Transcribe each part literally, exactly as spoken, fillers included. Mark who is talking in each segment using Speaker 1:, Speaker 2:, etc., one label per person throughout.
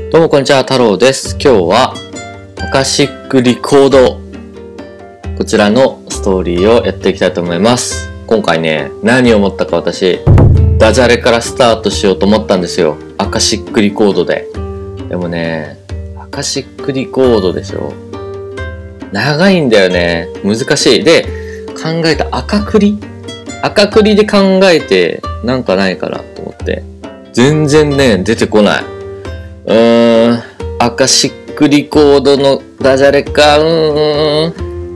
Speaker 1: どうもこんにちは、太郎です。今日はアカシックリコード、こちらのストーリーをやっていきたいと思います。今回ね、何を思ったか私ダジャレからスタートしようと思ったんですよ。アカシックリコードで。でもね、アカシックリコードでしょ、長いんだよね。難しい。で考えた赤クリ赤クリで考えてなんかないかなと思って全然ね出てこない。うーん、アカシックリコードのダジャレか。うーん、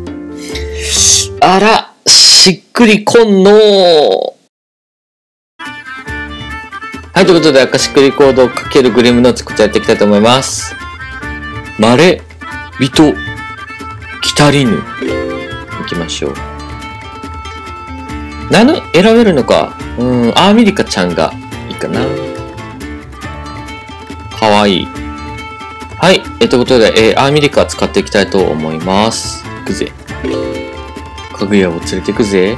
Speaker 1: あらしっくりこんのー。はい、ということでアカシックリコードをかけるグリムノーツ、こちらやっていきたいと思います。マレビトキタリヌいきましょう。何選べるのか。うーん、アーミリカちゃんがいいかな。かわいい。はい、えー、ということで、えー、アーミリカ使っていきたいと思います。いくぜ。かぐやを連れていくぜ。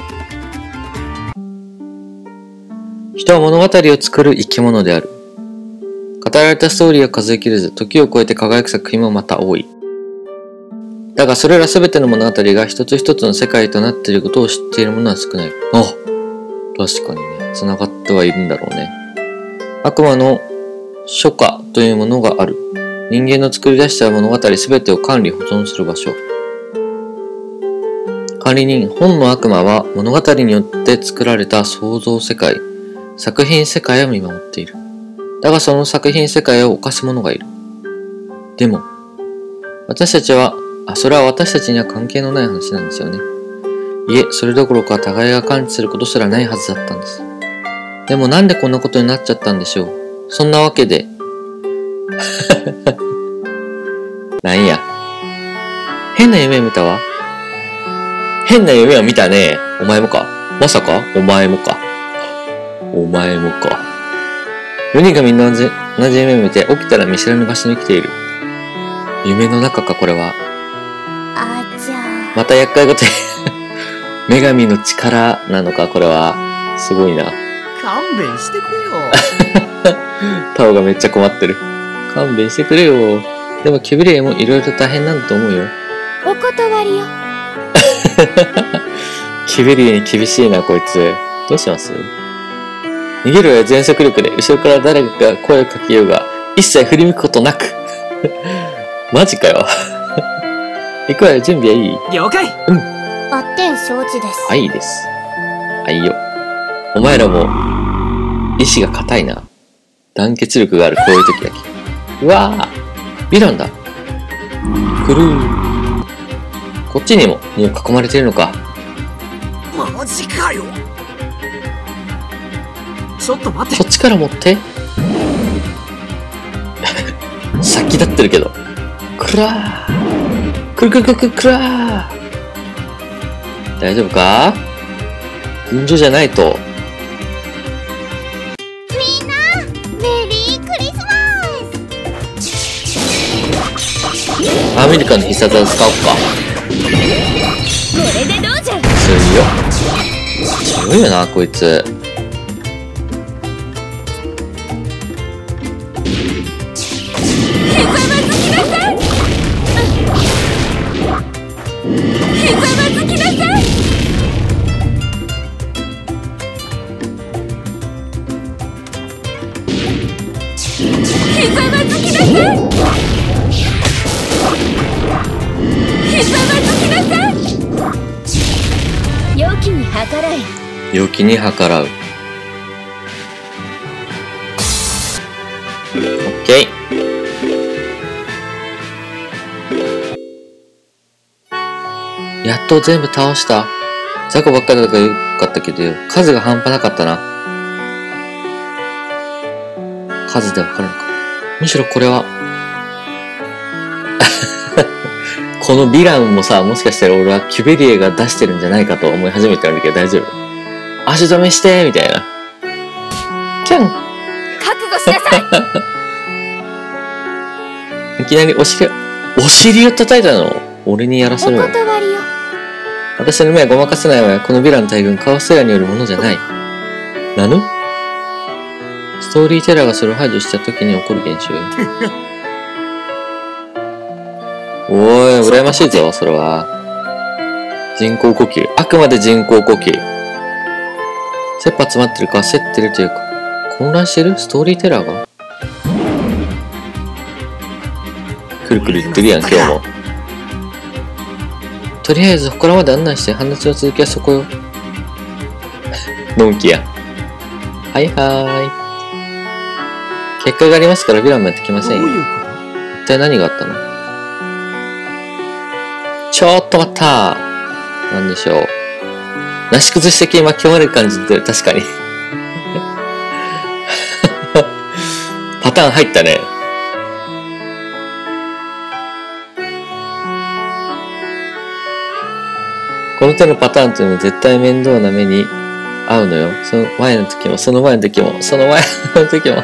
Speaker 1: 人は物語を作る生き物である。語られたストーリーは数えきれず、時を超えて輝く作品もまた多い。だがそれらすべての物語が一つ一つの世界となっていることを知っている者は少ない。あ、確かにね、繋がってはいるんだろうね。悪魔の書家というものがある。人間の作り出した物語すべてを管理保存する場所。管理人、本の悪魔は物語によって作られた創造世界、作品世界を見守っている。だがその作品世界を犯す者がいる。でも、私たちは、あ、それは私たちには関係のない話なんですよね。いえ、それどころか互いが感知することすらないはずだったんです。でもなんでこんなことになっちゃったんでしょう。そんなわけで。なんや。変な夢を見たわ。変な夢を見たね。お前もか。まさかお前もか。お前もか。よにんがみんな同じ、同じ夢を見て起きたら見知らぬ場所に来ている。夢の中かこれは。
Speaker 2: あちゃー。
Speaker 1: また厄介事女神の力なのかこれは。すごいな。
Speaker 3: 勘弁してくれよ。
Speaker 1: タオがめっちゃ困ってる。勘弁してくれよ。でもキュビレイもいろいろと大変なんだと思うよ。
Speaker 2: お断りよ。
Speaker 1: キュビレイに厳しいなこいつ。どうします？逃げるは全速力で後ろから誰かが声をかけようが一切振り向くことなく。マジかよ。行くわよ。準備はいい？
Speaker 3: 了解。
Speaker 1: うん。
Speaker 2: あってん承知です。
Speaker 1: はいです。はいよ。お前らも意志が固いな。団結力がある、こういう時だけ。うわぁ、ヴィランだ。くるー。こっちにももう囲まれてるのか。
Speaker 3: マジかよ。ちょっと待って。
Speaker 1: そっちから持って。先立ってるけど。くらー。くるくるくるくるくらー。大丈夫か？群青じゃないと。アメリカの必殺技使おうか。
Speaker 2: これでどうじゃ。
Speaker 1: 強いよ。強いよなこいつ。
Speaker 2: ひざまずきなさい。ひざまずきなさい。ひざまずきなさい。ひざまずきなさい。良きに計らえ。
Speaker 1: 良きに計らう。オッケー。やっと全部倒した。雑魚ばっかりだからよかったけど数が半端なかったな。数でわかるのか。むしろこれはこのヴィランもさ、もしかしたら俺はキュベリエが出してるんじゃないかと思い始めてるんだけど大丈夫？足止めしてみたいな。キャン。
Speaker 2: 覚悟しなさ
Speaker 1: い。いきなりお尻、お尻を叩いたの？俺にやらせ
Speaker 2: い。お
Speaker 1: ろよ。
Speaker 2: 断りよ。
Speaker 1: 私の目はごまかせないわよ。このヴィラン大軍、カオステラによるものじゃない。なぬ？ストーリーテラーがそれを排除した時に起こる現象よ。 おーい、羨ましいぞ、それは。人工呼吸。あくまで人工呼吸。切羽詰まってるか、焦ってるというか、混乱してるストーリーテラーがくるくる言ってるやん、今日も。とりあえず、祠まで案内して、話の続きはそこよ。のんきやん。はいはーい。結果がありますから、ヴィランもやってきませんよ。
Speaker 3: どういうこ
Speaker 1: 一体何があったの？ちょっと待った。なんでしょう。なし崩し的に巻き込まれる感じって確かに。パターン入ったね。この手のパターンっていうのは絶対面倒な目に遭うのよ。その前の時も、その前の時も、その前の時も。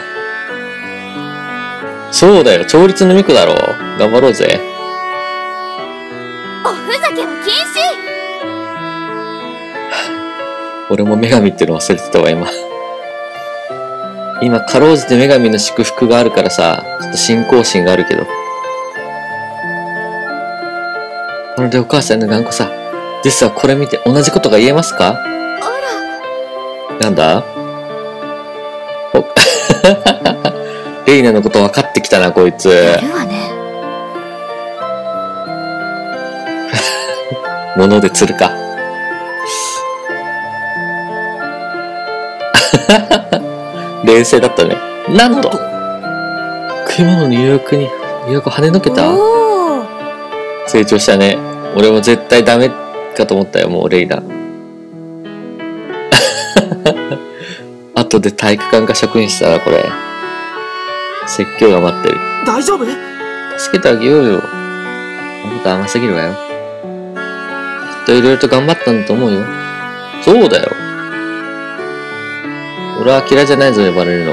Speaker 1: そうだよ、調律のミクだろう。頑張ろうぜ。
Speaker 2: おふざけは禁止。
Speaker 1: 俺も女神っていうの忘れてたわ、今。今、かろうじて女神の祝福があるからさ、ちょっと信仰心があるけど。まるでお母さんの頑固さ。ですはこれ見て同じことが言えますか？
Speaker 2: あら。
Speaker 1: なんだ？おレイナのこと分かってきたな、こいつ。
Speaker 2: やるわね。
Speaker 1: 物で釣るか。冷静だったね。なんと食い物の誘惑に、誘惑を跳ねのけた。
Speaker 2: おー。
Speaker 1: 成長したね。俺も絶対ダメかと思ったよ、もうレイナ。後で体育館か職員したらこれ。説教が待ってる。
Speaker 3: 大丈夫？
Speaker 1: 助けてあげようよ。あなた甘すぎるわよ。きっといろいろと頑張ったんだと思うよ。そうだよ。俺は嫌いじゃないぞ、呼ばれるの。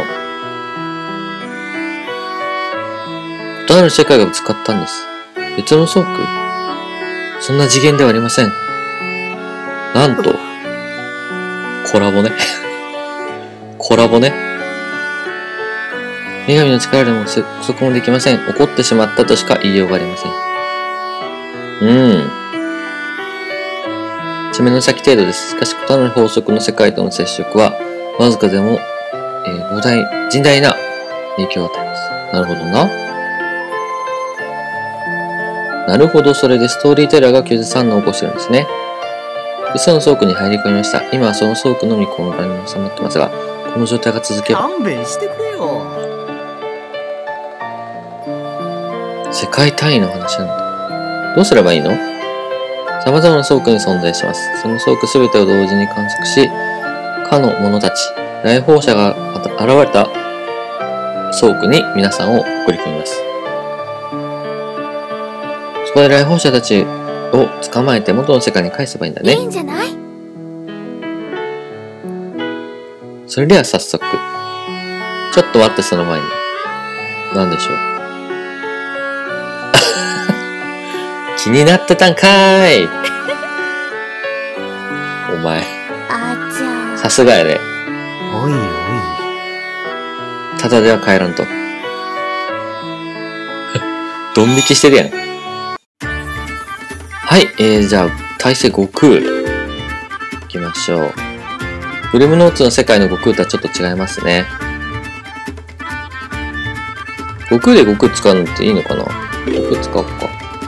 Speaker 1: 異なる世界がぶつかったんです。別の倉庫？そんな次元ではありません。なんと、コラボね。コラボね。女神の力でも約束もできません。怒ってしまったとしか言いようがありません。うん。爪の先程度です。しかし、異なる法則の世界との接触は、わずかでも、えー、膨大、甚大な影響を与えます。なるほどな。なるほど、それでストーリーテラーがきゅうじゅうさんのを起こしてるんですね。嘘の倉庫に入り込みました。今はその倉庫のみ混乱に収まってますが、この状態が続けば、
Speaker 3: 勘弁してくれよ。
Speaker 1: 世界単位の話なんだ。どうすればいいの？様々な倉庫に存在します。その倉庫すべてを同時に観測し、かの者たち、来訪者が現れた倉庫に皆さんを送り込みます。そこで来訪者たちを捕まえて元の世界に返せばいいんだね。
Speaker 2: いいんじゃない？
Speaker 1: それでは早速。ちょっと待って、その前に。何でしょう。気になってたんかーい。お前。
Speaker 2: あちゃ
Speaker 1: さすがやね。
Speaker 3: おいおい。
Speaker 1: ただでは帰らんと。ドン引きしてるやん。はい、えー、じゃあ、体勢悟空。行きましょう。フルムノーツの世界の悟空とはちょっと違いますね。悟空で悟空使うのっていいのかな？悟空使おうか。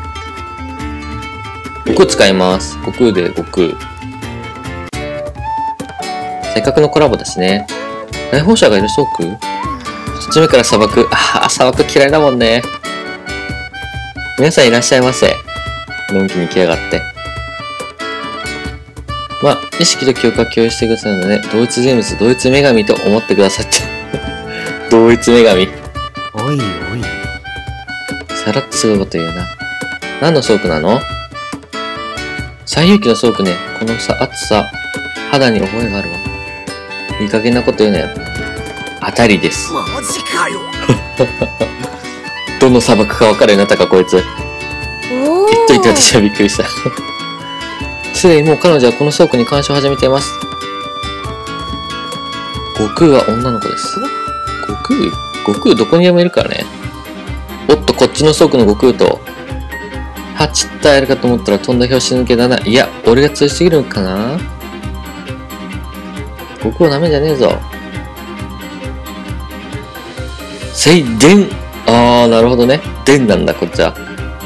Speaker 1: 悟空使います。悟空で悟空。せっかくのコラボですね。来訪者がいる倉庫？一つ目から砂漠。ああ、砂漠嫌いだもんね。皆さんいらっしゃいませ。のんきに来やがって。まあ、意識と記憶は共有してくださるので、同一人物、同一女神と思ってくださって。同一女神。
Speaker 3: おいおい。
Speaker 1: さらっとすごいこと言うな。何の倉庫なの？最有機の倉庫ね。このさ、暑さ、肌に覚えがあるわ。いい加減なこと言うなよ。当たりです。
Speaker 3: マジかよ。
Speaker 1: どの砂漠か分かるようになったか、こいつ。
Speaker 2: ー。おー。
Speaker 1: 言っといて私はびっくりした。すでにもう彼女はこの倉庫に監視を始めています。悟空は女の子です。悟空悟空どこにでもいるからね。おっと、こっちの倉庫の悟空とはちったやるかと思ったら飛んだ拍子抜けだな。いや、俺が強すぎるんかな。ここをなめんじゃねえぞ。せいでん。あー、なるほどね。でんなんだ、こっちは。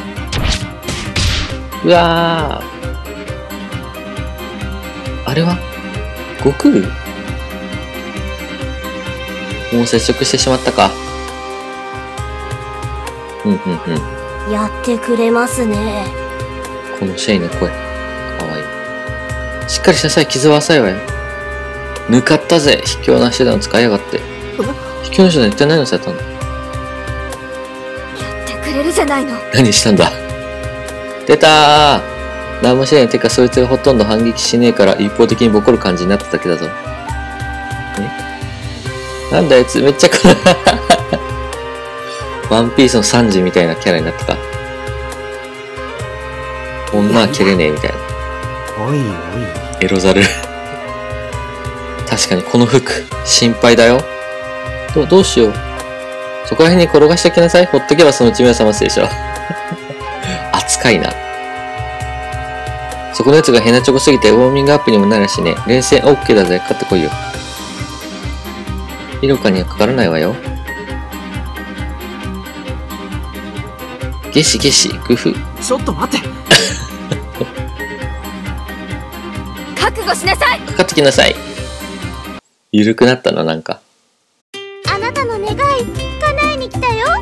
Speaker 1: うわー。あれは悟空？もう接触してしまったか。うんうんうん。
Speaker 2: やってくれますね。
Speaker 1: このシェイの声。かわいい。しっかりしなさい、傷は浅いわよ。抜かったぜ、卑怯な手段を使いやがって。卑怯な手段一体何をされたの？
Speaker 2: やってくれるじゃないの。
Speaker 1: 何したんだ？出たー。何もしない。てかそいつがほとんど反撃しねえから一方的にボコる感じになっただけだぞ。え？なんだあいつめっちゃこワンピースのサンジみたいなキャラになってた。女は蹴れねえみたいな。
Speaker 3: おいおい。
Speaker 1: エロザル。確かにこの服、心配だよ。ど、どうしよう。そこら辺に転がしておきなさい。ほっとけばそのうち目を覚ますでしょ。扱いな。そこのやつがヘナチョコすぎてウォーミングアップにもなるしね。連戦 OK だぜ。勝ってこいよ。ヒロカにはかからないわよ。ゲシゲシ、グフ。
Speaker 3: ちょっと待って。
Speaker 2: 覚悟しなさい。
Speaker 1: かかってきなさい。ゆるくなったな、なんか。
Speaker 2: あなたの願い叶えに来たよ。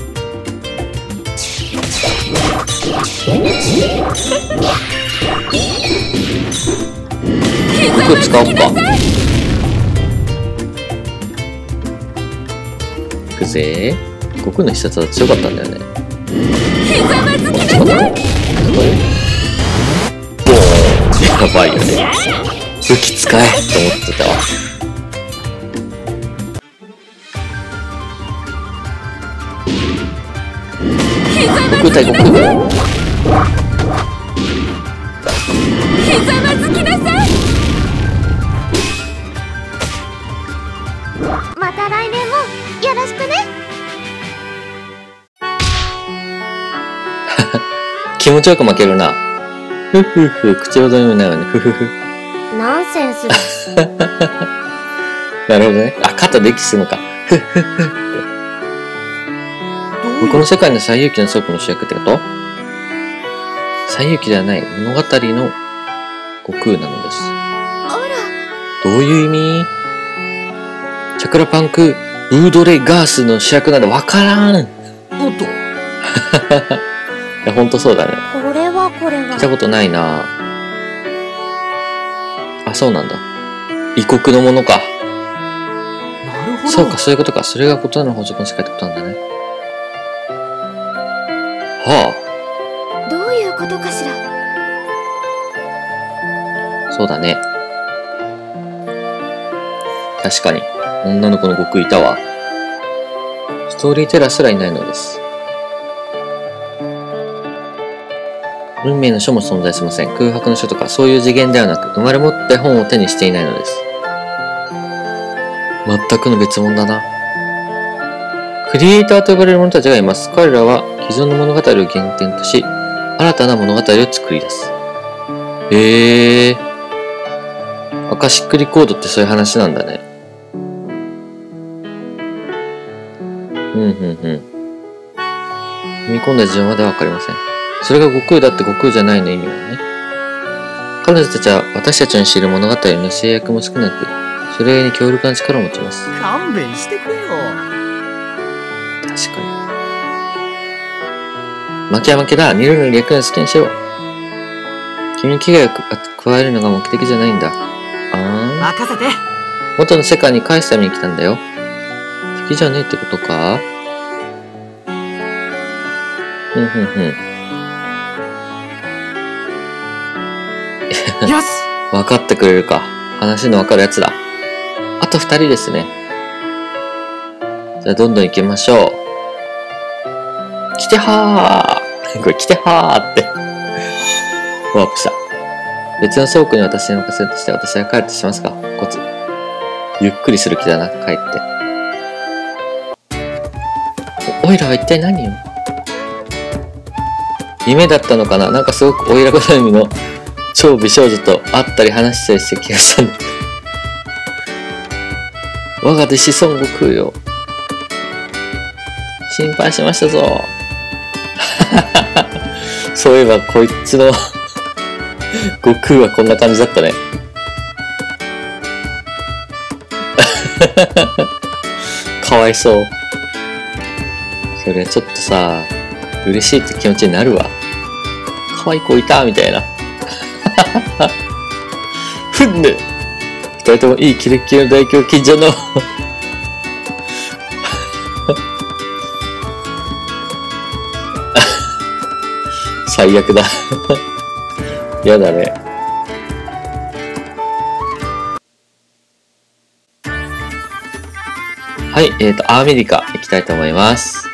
Speaker 1: 服使おうか。いくぜー。悟空の必殺は強かったんだよね。
Speaker 2: ひざまずきなさい。
Speaker 1: ボーン。やばいよね。武器使えって思ってたわ。悟空対悟空。
Speaker 2: ひざまずきなさい。また来年もよろしくね。
Speaker 1: 気持ちよく負けるな。ふふふ、口ほどにもないわね。ふふふ。
Speaker 2: ナンセンスです。
Speaker 1: なるほどね。あ、肩で息するのか。ふふふって。この世界の最勇気の倉庫の主役ってこと？最勇気ではない物語の悟空なのです。
Speaker 2: あ
Speaker 1: どういう意味？チャクラパンクブードレガースの主役なんでわからん。
Speaker 3: おっと。
Speaker 1: いや、ほんとそうだね。
Speaker 2: ら、これはこれは。
Speaker 1: 聞いたことないな。あ、そうなんだ。異国のものか。
Speaker 3: なるほど。
Speaker 1: そうか、そういうことか。それが異なる法則の世界ってことなんだね。は
Speaker 2: どういうことかしら。
Speaker 1: あ、そうだね。確かに、女の子の悟空いたわ。ストーリーテラーすらいないのです。運命の書も存在しません。空白の書とかそういう次元ではなく、生まれ持って本を手にしていないのです。全くの別物だな。クリエイターと呼ばれる者たちがいます。彼らは既存の物語を原点とし、新たな物語を作り出す。へー。アカシックリコードってそういう話なんだね。うんうんうん。踏み込んだ事情まではわかりません。それが悟空だって悟空じゃないの意味はね。彼女たちは私たちの知る物語の制約も少なく、それに強力な力を持ちます。
Speaker 3: 勘弁してくれよ。
Speaker 1: 確かに。負けは負けだ。見るのに略な好きにしろ。君に危害を加えるのが目的じゃないんだ。あーん。
Speaker 3: 任せて。
Speaker 1: 元の世界に返すために来たんだよ。敵じゃねえってことか？ふんふんふん。
Speaker 3: よし。
Speaker 1: 分かってくれるか。話の分かるやつだ。あと二人ですね。じゃあどんどん行きましょう。来てはーこれ来てはーって。ワープした。別の倉庫に私に任せるとして私は帰るとしますか。こつ。ゆっくりする気だな、帰って。お、おいらは一体何を？ 夢だったのかな。なんかすごくおいら好みの超美少女と会ったり話したりして気がしたんだ。我が弟子孫悟空よ。心配しましたぞ。そういえばこいつの悟空はこんな感じだったね。かわいそう。それちょっとさ、嬉しいって気持ちになるわ。可愛い子いたみたいな。ふんね。二人ともいいキレッキレの大胸筋じゃの。最悪だ。やだね。はい、えっと、アメリカ行きたいと思います。